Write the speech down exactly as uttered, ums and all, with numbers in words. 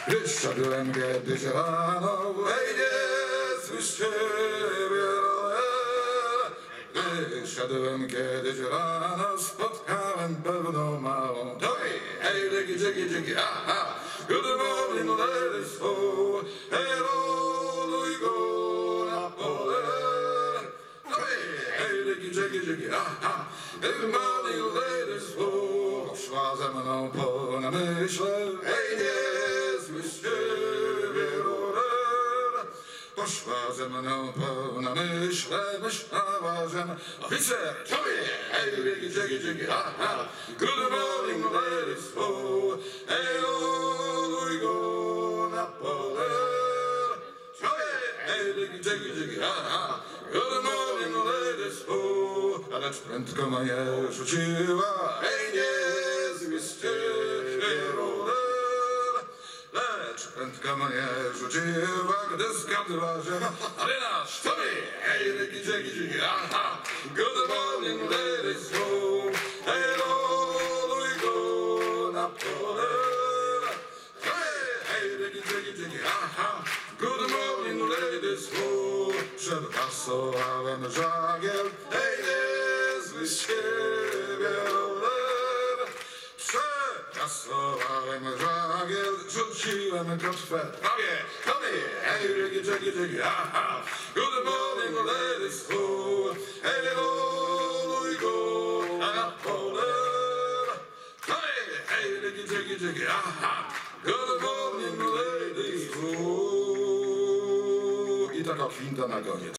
Wyszedłem kiedyś rano, hej, nie słyszę ciebie, wyszedłem kiedyś rano, spotkałem pewną małą. Hej, hej, dzięki, dzięki, dzięki, aha, good morning, ladies, oh, hej, roluj go na pole. Hej, hej, dzięki, dzięki, dzięki, aha, good morning, ladies, oh, poszła ze mną po namyśle, hej, nie słyszę ciebie, poszła ze mną po namyśle, myślała, że oficer, tobie, hej, dzięki, dzięki, dzięki, aha, good morning, ladies, oh, hej, roluj go na pole. Tobie, hej, dzięki, dzięki, dzięki, aha, good morning, ladies, oh, lecz prędko mnie rzuciła, hej, nie zmieście się, lecz prędko mnie rzuciła, gdy zgadła, że marynarz to mi, hej, dzięki, dzięki, dzięki, aha, good morning, ladies, oh, hej, roluj go na pole. Hej, hej, dzięki, dzięki, dzięki, aha, good morning, ladies, oh, przepasowałem żagiel, hej, niezły z siebie rower. Przepasowałem żagiel, rzuciłem kotwę, prawie, prawie, hej, dzięki, dzięki, dzięki, aha, good morning, ladies, oh, hej, roluj go na pole. Hej, hej, dzięki, dzięki, dzięki, aha, good morning, ladies, oh. I taka kwinta na koniec.